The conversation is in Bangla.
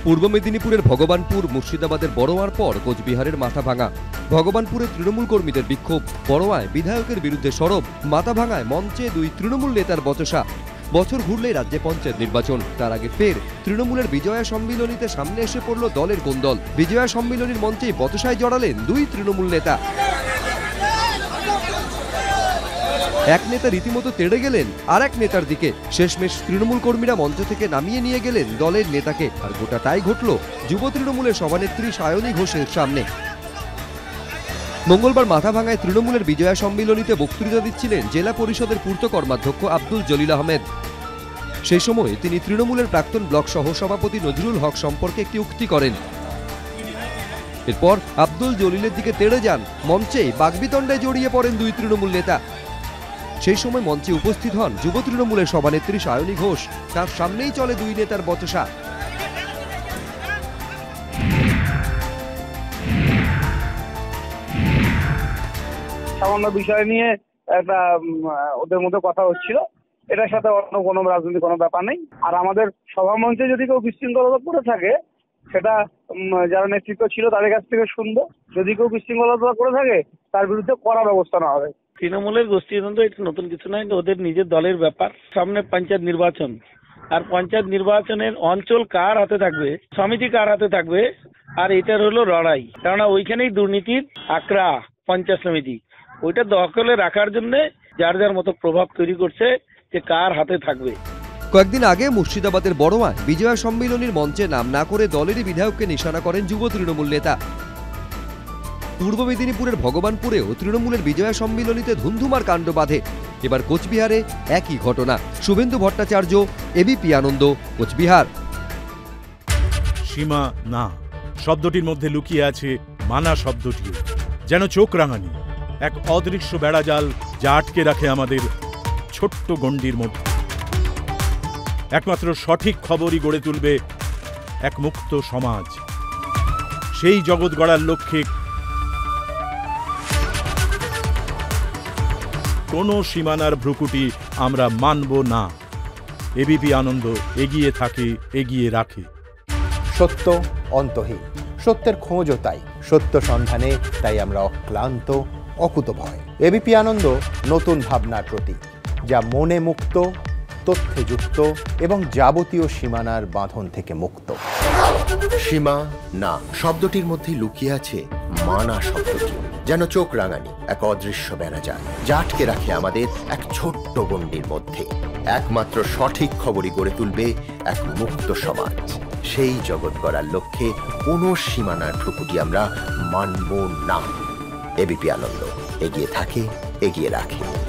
পূর্ব মেদিনীপুরের ভগবানপুর, মুর্শিদাবাদের বড়োয়ার পর কোচবিহারের মাথাভাঙা। ভগবানপুরে তৃণমূল কর্মীদের বিক্ষোভ, বড়োয়ায় বিধায়কের বিরুদ্ধে সরব, মাথাভাঙায় মঞ্চে দুই তৃণমূল নেতার বচসা। বছর ঘুরলেই রাজ্যে পঞ্চায়েত নির্বাচন, তার আগে ফের তৃণমূলের বিজয়া সম্মিলনীতে সামনে এসে পড়ল দলের কোন্দল। বিজয়া সম্মিলনীর মঞ্চেই বচসায় জড়ালেন দুই তৃণমূল নেতা। এক নেতা রীতিমতো তেড়ে গেলেন আর এক নেতার দিকে। শেষমেশ তৃণমূল কর্মীরা মঞ্চ থেকে নামিয়ে নিয়ে গেলেন দলের নেতাকে। আর গোটাটাই ঘটল যুব তৃণমূলের সভানেত্রী সায়নী ঘোষের সামনে। মঙ্গলবার মাথাভাঙায় তৃণমূলের বিজয়া সম্মিলনীতে বক্তৃতা দিচ্ছিলেন জেলা পরিষদের পূর্ত কর্মাধ্যক্ষ আব্দুল জলিল আহমেদ। সেই সময় তিনি তৃণমূলের প্রাক্তন ব্লক সহ সভাপতি নজরুল হক সম্পর্কে একটি উক্তি করেন। এরপর আব্দুল জলিলের দিকে তেড়ে যান, মঞ্চেই বাগবিতণ্ডায় জড়িয়ে পড়েন দুই তৃণমূল নেতা। সেই সময় মঞ্চে উপস্থিত হন যুব তৃণমূলের সভানেত্রী সায়নী ঘোষ। তার সামনেই চলে দুই নেতার বচসা। সামান্য বিষয় নিয়ে একটা ওদের মধ্যে কথা হচ্ছিল, এটার সাথে অন্য কোনো রাজনৈতিক কোনো ব্যাপার নেই। আর আমাদের সভা মঞ্চে যদি কেউ বিশৃঙ্খলতা করে থাকে, সেটা যারা নেতৃত্ব ছিল তাদের কাছ থেকে শুনবো। যদি কেউ বিশৃঙ্খলতা করে থাকে, তার বিরুদ্ধে কড়া ব্যবস্থা নেওয়া হবে। তৃণমূলের গোষ্ঠীদ্বন্দ্ব এটা নতুন কিছু নয়, ওদের নিজের দলের ব্যাপার। সামনে পঞ্চায়েত নির্বাচন, আর পঞ্চায়েত নির্বাচনের অঞ্চল কার হাতে থাকবে, সমিতি কার হাতে থাকবে, আর এটার হলো লড়াই। কেননা ওইখানেই দুর্নীতির আকড়া পঞ্চায়েত সমিতি, ওইটা দখলে রাখার জন্য যার যার মতো প্রভাব তৈরি করছে যে কার হাতে থাকবে। কয়েকদিন আগে মুর্শিদাবাদের বড়োয়ায় বিজয়া সম্মিলনীর মঞ্চে নাম না করে দলেরই বিধায়ককে নিশানা করেন যুব তৃণমূল নেতা। পূর্ব মেদিনীপুরের ভগবানপুরেও তৃণমূলের বিজয়া সম্মিলনীতে ধুন্ধুমার কাণ্ড বাঁধে। এবার কোচবিহারে একই ঘটনা। শুভেন্দু ভট্টাচার্য, এবিপি আনন্দ, কোচবিহার। সীমা না শব্দটির মধ্যে লুকিয়ে আছে মানা শব্দটিও, যেন চোখ রাঙানি এক অদৃশ্য বেড়াজাল যা আটকে রাখে আমাদের ছোট্ট গণ্ডির মধ্যে। একমাত্র সঠিক খবরই গড়ে তুলবে এক মুক্ত সমাজ। সেই জগৎ গড়ার লক্ষ্যে কোনো সীমানার ভ্রুকুটি আমরা মানব না। এবিপি আনন্দ এগিয়ে থাকে, এগিয়ে রাখে। সত্য অন্তহীন, সত্যের খোঁজও তাই, সত্য সন্ধানে তাই আমরা অক্লান্ত, অকুতভয়। এবিপি আনন্দ নতুন ভাবনার প্রতীক, যা মনে মুক্ত, তথ্যে যুক্ত এবং যাবতীয় সীমানার বাঁধন থেকে মুক্ত। সীমা না শব্দটির মধ্যে লুকিয়ে আছে মানা শব্দটি, যেন চোখ রাঙানি এক অদৃশ্য বেড়াজাল যা আটকে রাখে আমাদের এক ছোট্ট গণ্ডির মধ্যে। একমাত্র সঠিক খবরই গড়ে তুলবে এক মুক্ত সমাজ। সেই জগৎ গড়ার লক্ষ্যে কোনো সীমানার ভ্রুকুটি আমরা মানব না। এবিপি আনন্দ এগিয়ে থাকে, এগিয়ে রাখে।